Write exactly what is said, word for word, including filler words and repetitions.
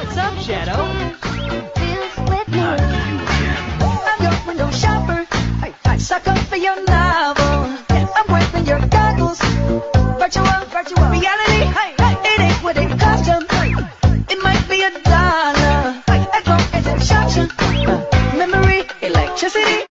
What's up, Shadow? Not you again. I'm your window shopper. I, I suck up for your novel. I'm wearing your goggles. Virtual, virtual reality. Hey, hey, it ain't what it cost you. It might be a dollar, as long as it shocks you. Memory, electricity.